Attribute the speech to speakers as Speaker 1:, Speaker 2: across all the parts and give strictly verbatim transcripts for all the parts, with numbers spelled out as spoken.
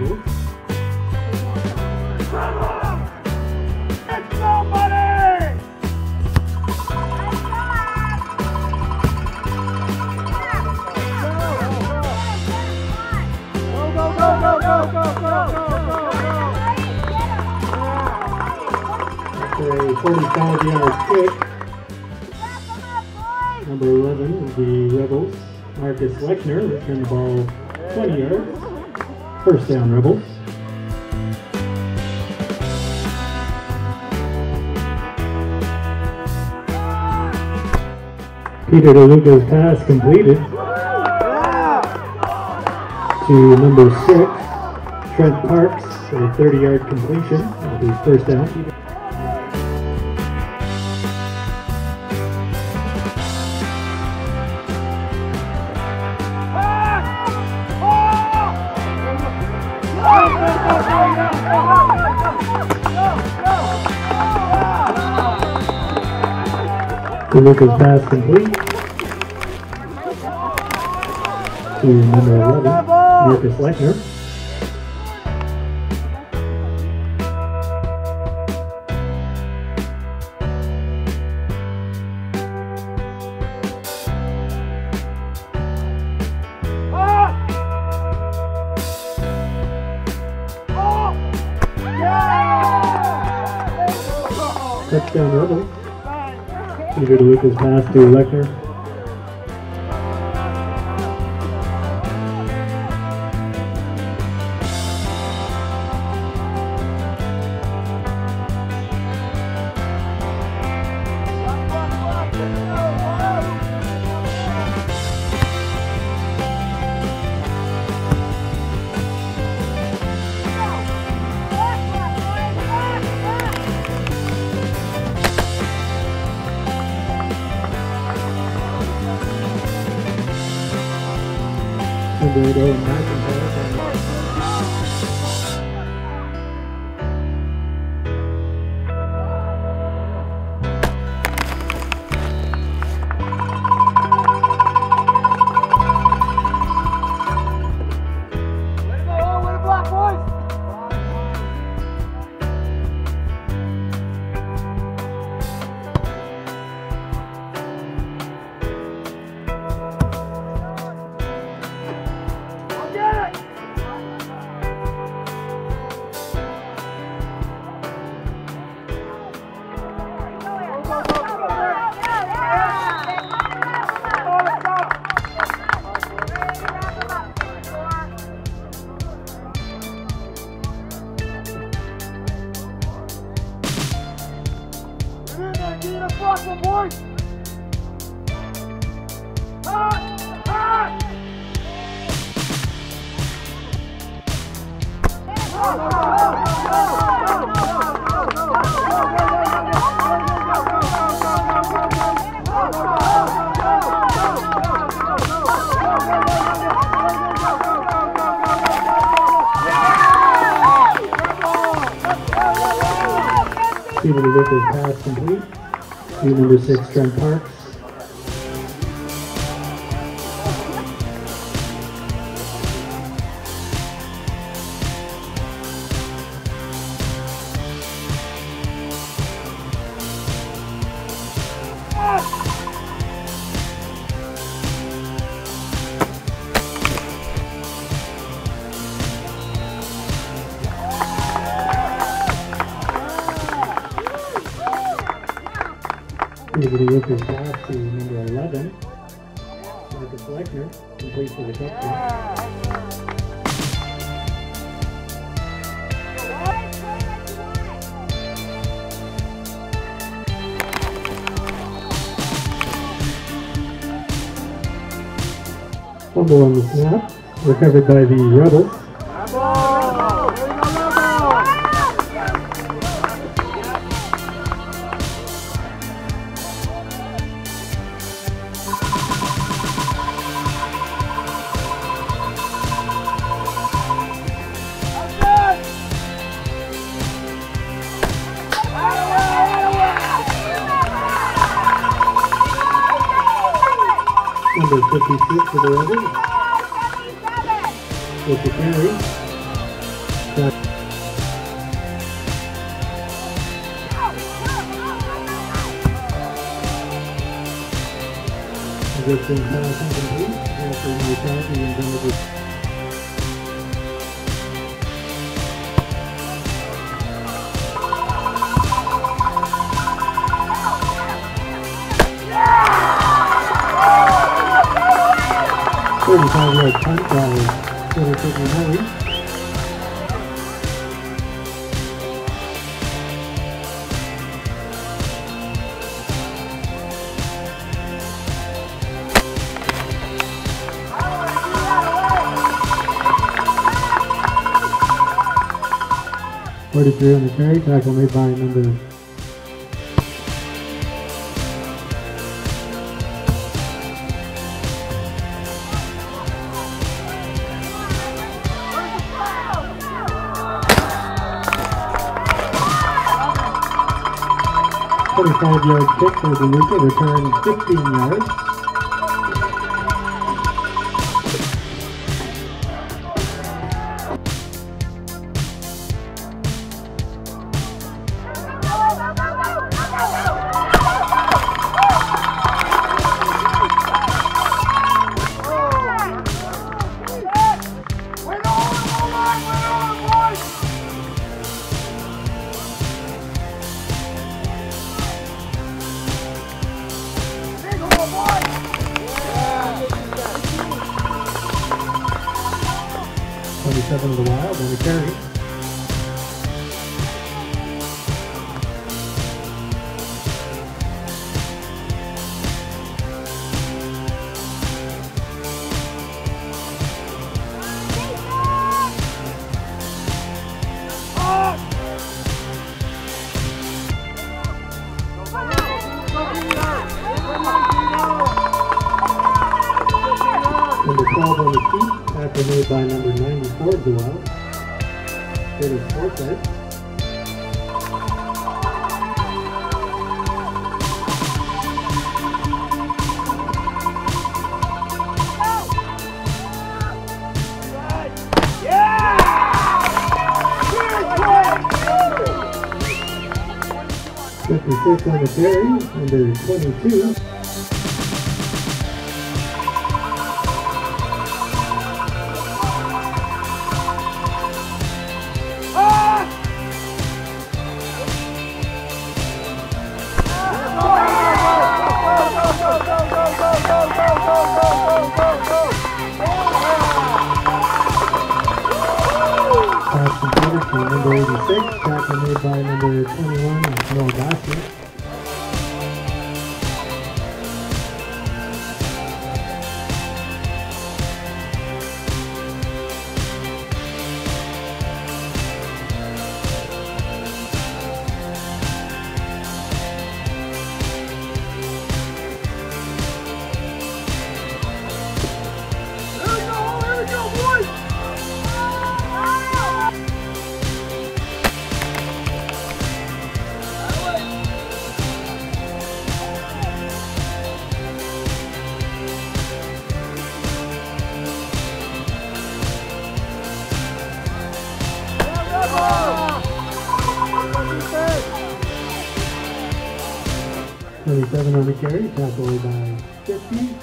Speaker 1: Rebels. After a forty-five yard kick, number eleven of the Rebels, Marcus Lechner, returned the ball twenty yards. First down, Rebels. Peter DeLuca's pass completed to number six, Trent Parks, a thirty yard completion of his first down. DeLuca's pass complete to number eleven, Marcus Lechner. Touchdown Rebels. Peter DeLuca's pass to Lechner. Number eight, McIntyre. Peter DeLuca's pass complete to number six, Trent Parks. Peter DeLuca's pass to number eleven, Marcus Lechner, complete for the touchdown. Fumble on the snap, recovered by the Rebels. Number fifty-six for the Rebels. With the carry. Shot. Ejection pass incomplete. After the attack, he intended to. thirty-five yard punt by Taylor Signanelli. forty-three on the carry, tackle made by number twenty-five yard kick for the Luca, return fifteen yards. twenty-seven of the Wild on the carry. Number twelve on the feet, tackle made by number ninety-four of the Wild. Curtis Forsythe. fifty-six on the carry, number twenty-two. Pass completed to number eighty-six, tackle made by number twenty-one, Noah Bassett. twenty-seven on the carry, tackled by fifty.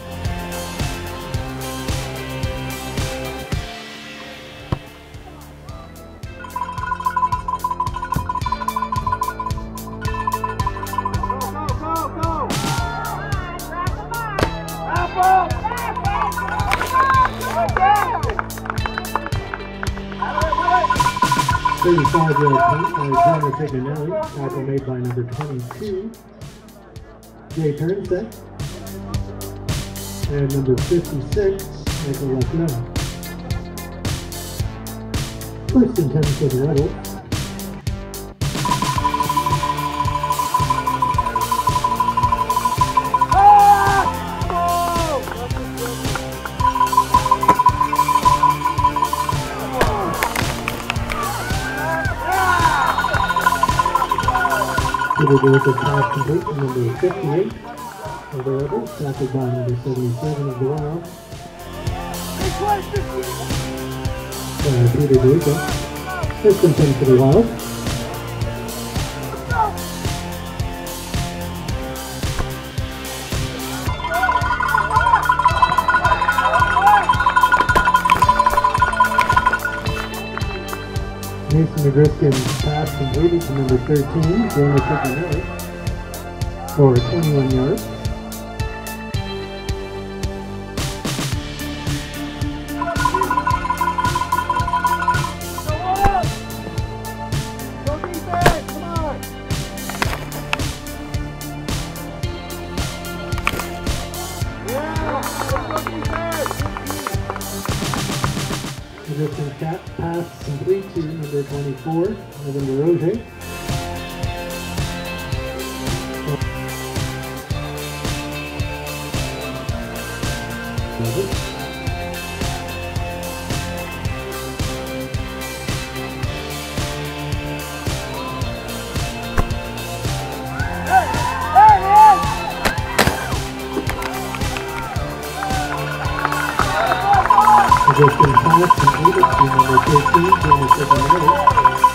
Speaker 1: thirty-five yard punt by Connor Signanelli, tackle made by number twenty-two. Jay Turnset, and number fifty-six, Michael Leflin. First and ten for the Rebels. Peter Davis pass complete to number fifty-eight of the Rebels, tackled by number seventy-seven of the Wild. Uh, Peter Davis. Distance in for the Wild. Mason McGriskin's pass completed to number thirteen, Jonah Cicchinelli, for twenty-one yards. McGriskin's pass complete to number twenty-four, Evan DeRoche. McGriskin pass completed to number thirteen, Jonah Cicchinelli.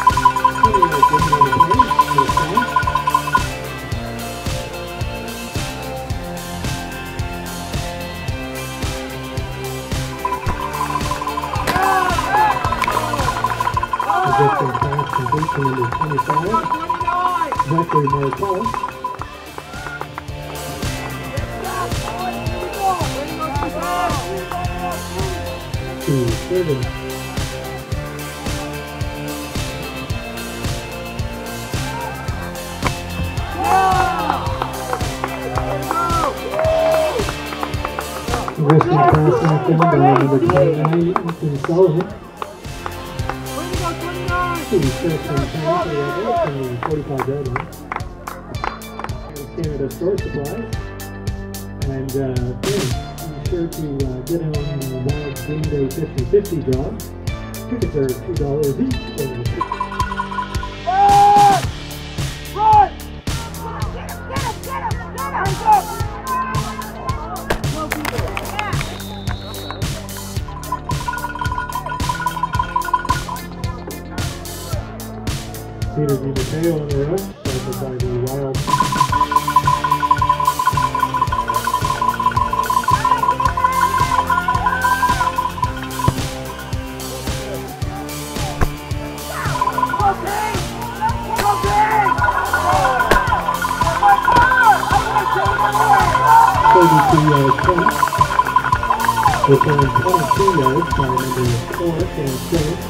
Speaker 1: McGriskin pass complete to number twenty-five, Zachary Martell. To seven. McGriskin pass knocked down by number twenty-nine, Ethan Sullivan. To the first and ten for the Rebels from the forty-five yard line. Here's Canada Store Supplies. And uh, be sure to uh, get in on the Wild Game Day fifty fifty draw. Tickets are two dollars each. So
Speaker 2: run! Run! Get him! Get him! Get him! Get him!
Speaker 1: Peter DiMatteo on the rush, started by the Wild. thirty-two yard punt. Return twenty-two yards by number four and seven.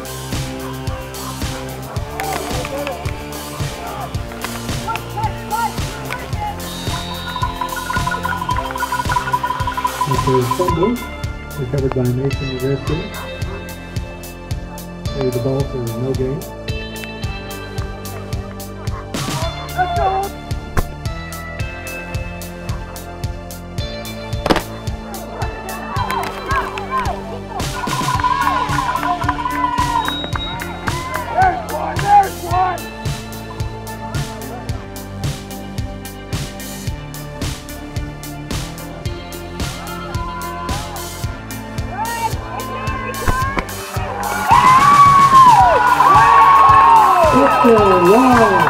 Speaker 1: After a fumble, recovered by Mason McGriskin. Carried the ball for no gain. Touchdown, Wild!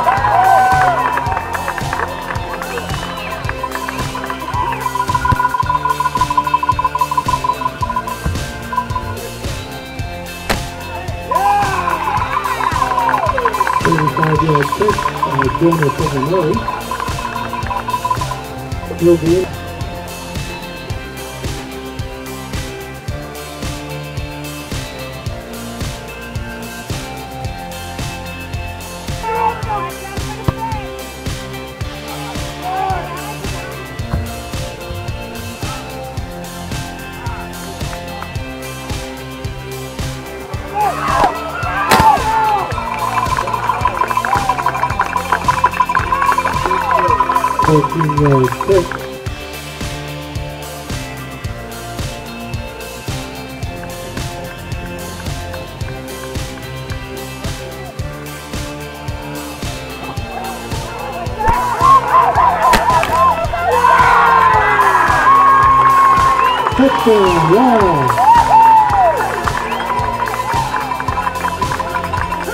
Speaker 1: thirty-five yard kick by Jonah Cicchinelli. He'll be in. fourteen yard kick. Touchdown, Wild!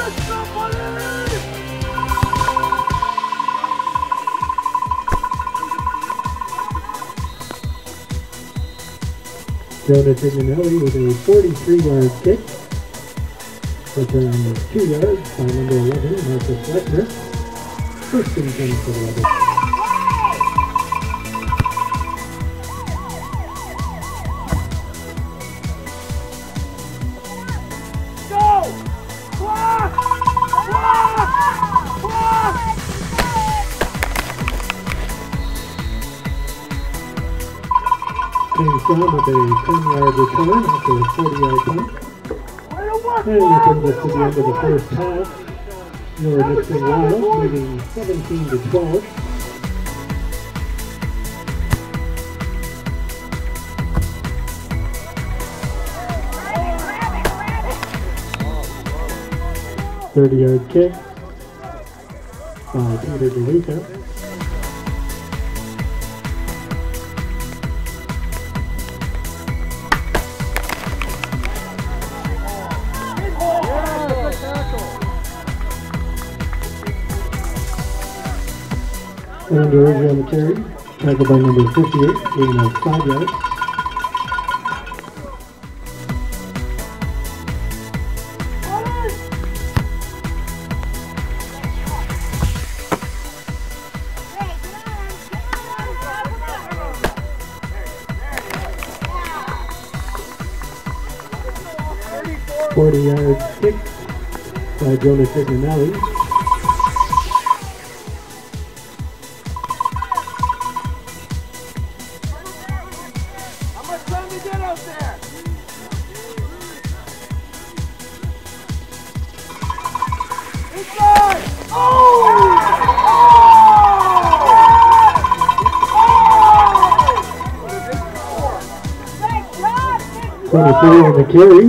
Speaker 1: Jonah Tignanelli with a forty-three yard kick. Return two yards by number eleven, Marcus Lechner. First and ten for the Rebels. James Brown with a ten yard return after a forty yard punt. And that brings us to the end of the first half. Your Nipissing Wild leading seventeen to twelve. thirty yard kick by Peter DeLuca. And Dorsey on the carry, tackled by number fifty-eight, gain of five yards. forty yard kick by Jonah Tignanelli. twenty-three on the carry.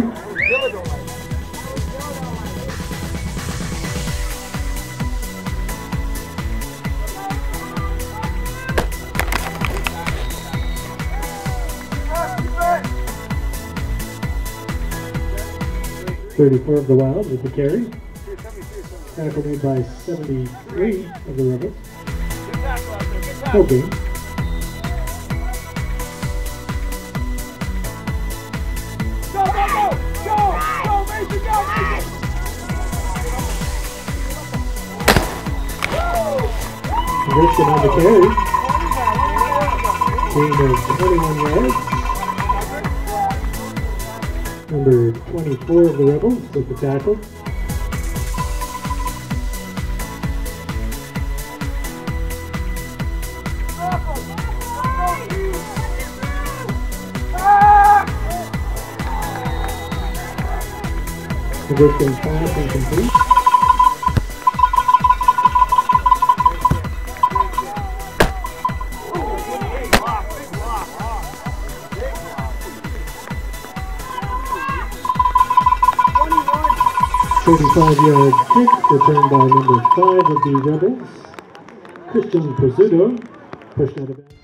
Speaker 1: thirty-four of the Wild with the carry. Tackle made by seventy-three of the Rebels. Okay.
Speaker 2: Go, go, go! Go! Go, Mason, go, Mason!
Speaker 1: Richard on the carry. Gain of twenty-one yards. Number twenty-four of the Rebels with the tackle. Position pass incomplete. thirty-five yard kick returned by number five of the Rebels, Christian Pizzuto, pushed out of bounds.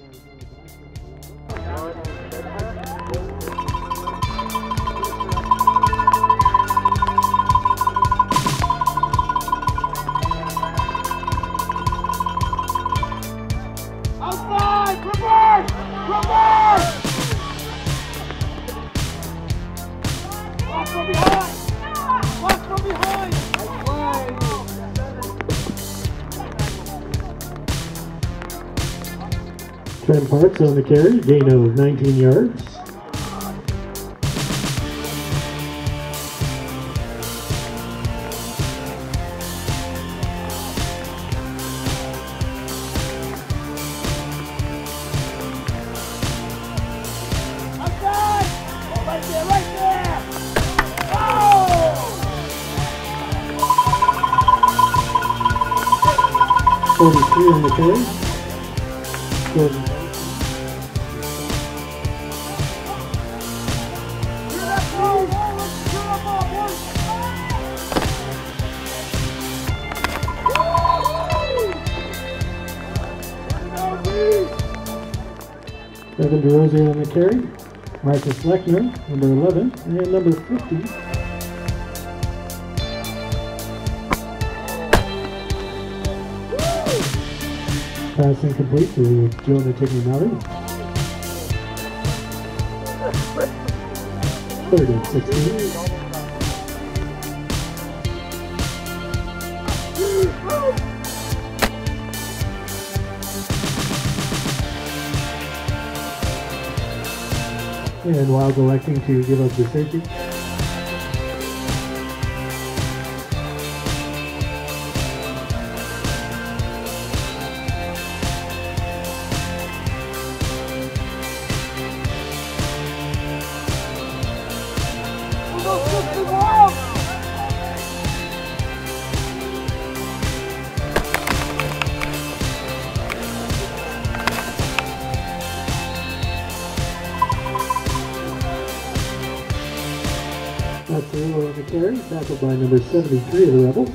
Speaker 2: Outside! Reverse! Reverse! Lock from behind! Lock from behind!
Speaker 1: Trent Parks on the carry, gain of nineteen yards. forty-three on the carry. Jordan. Evan DeRosier on the carry. Marcus Lechner, number eleven, and number fifty. Pass incomplete to Jonah Tignanelli. third and sixteen. And Wild electing to give up the safety. That's Cirillo on the carry, tackled by number seventy-three of the Rebels.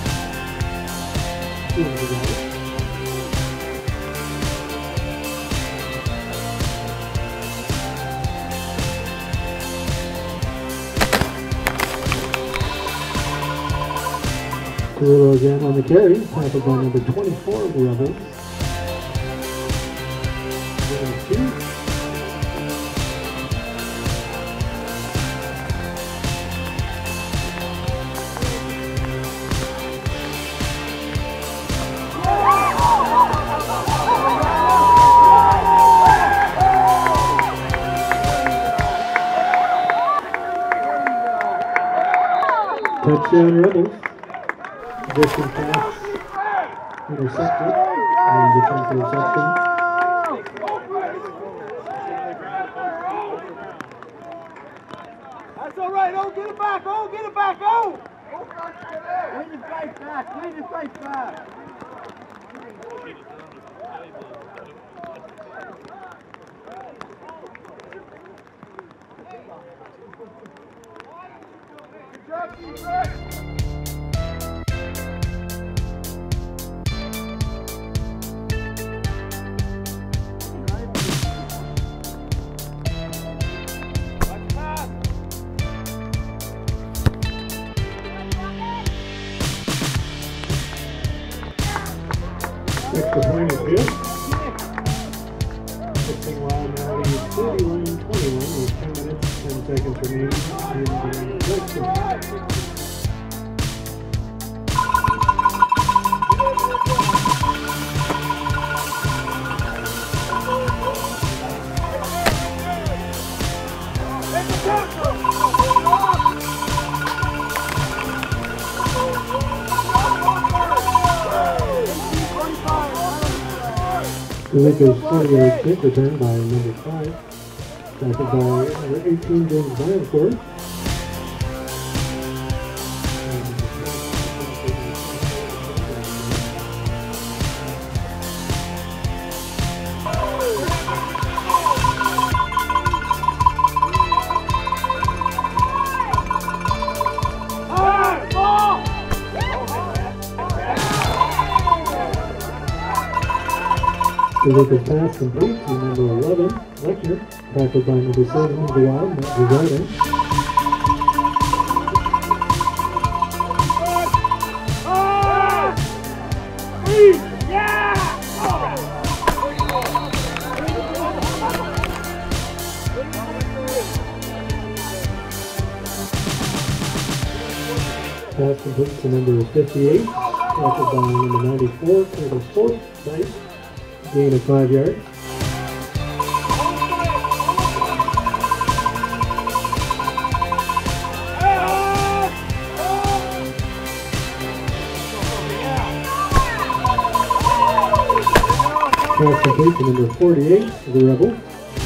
Speaker 1: Cirillo again on the carry, tackled by number twenty-four of the Rebels. Two. Touchdown Rebels. Distant pass intercepted. And defensive interception.
Speaker 2: That's all right. Oh, get it back. Oh, get it back. Oh. Win the fight back. Win the fight back. Good job, defense.
Speaker 1: Extra point is good. Fixing Wild now leads thirty-one twenty-one with ten minutes, ten seconds remaining in the section. The Lakers forty-yard kick returned by number five, tackled by number eighteen, James Valancourt. The Lakers pass complete to number eleven, Lechner, tackled by number seven of the Wild, Matt Rosado. Pass complete to number fifty-eight, tackled by number ninety-four, Curtis Forsythe. Gain of five yards. Pass complete to number forty-eight of the Rebels.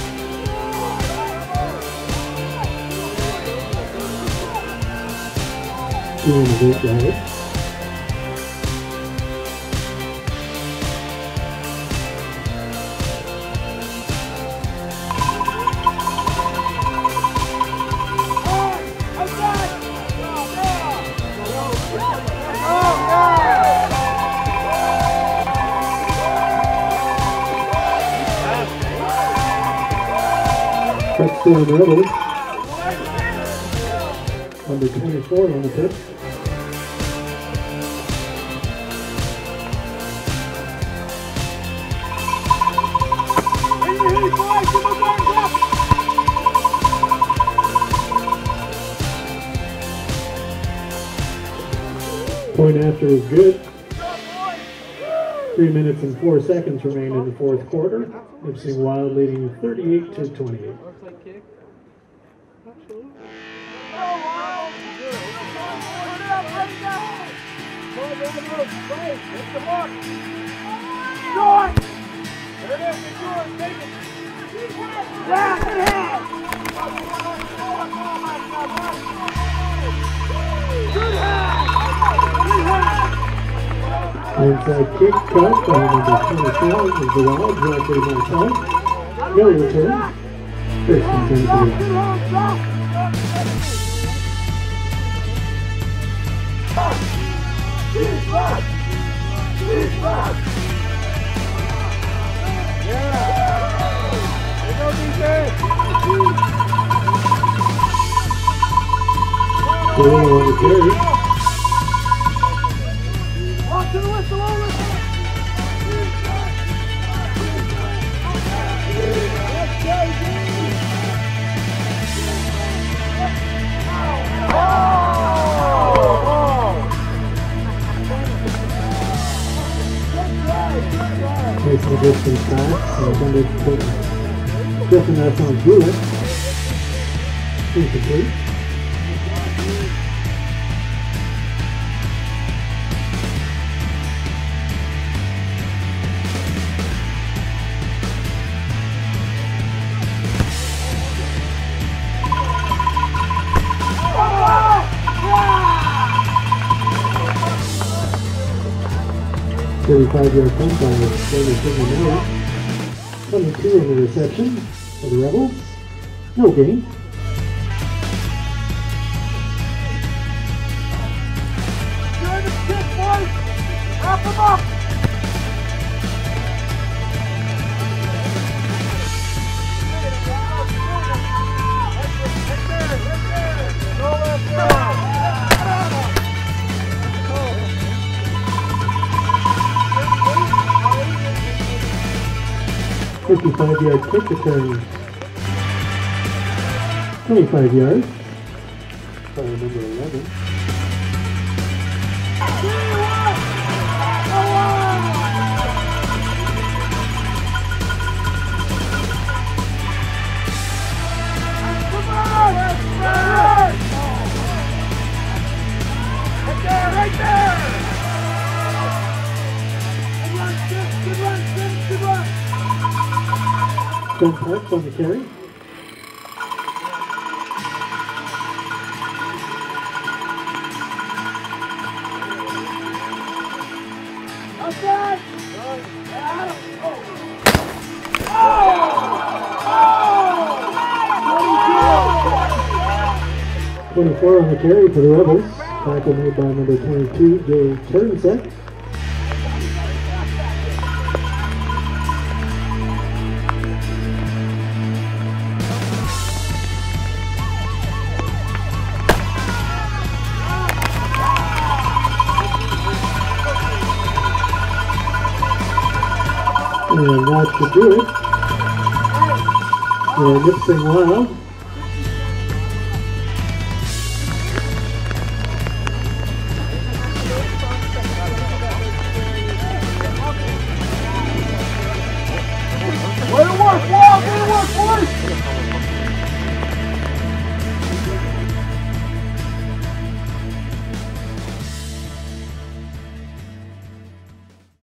Speaker 1: Gain of eight yards. Touchdown Rebels. Number twenty-four on the pitch. Point after is good. Three minutes and four seconds remain in the fourth quarter. Nipissing Wild leading thirty-eight to twenty-eight. Inside kick cut by number twenty-four of the Wild, Zachary Martel. No return. First and ten for the Taylor on the carry.
Speaker 2: To the whistle, over.
Speaker 1: Facing the distance back, and under just enough on Jewett. Incomplete. thirty-five yard punt by Taylor Sidney Miller. twenty-two in the reception for the Rebels. No gain.
Speaker 2: Join the kick, boys! Wrap them up!
Speaker 1: fifty-five yard kick return. twenty-five yards. By number eleven.
Speaker 2: Right there, right there! Good run, Sim, good run, Sim, good run!
Speaker 1: John Parks on the carry.
Speaker 2: Outside! Oh! Oh!
Speaker 1: twenty-four on the carry for the Rebels. Tackle made by number twenty-two, Jay Turnsek. And that should do it. And Nipissing Wild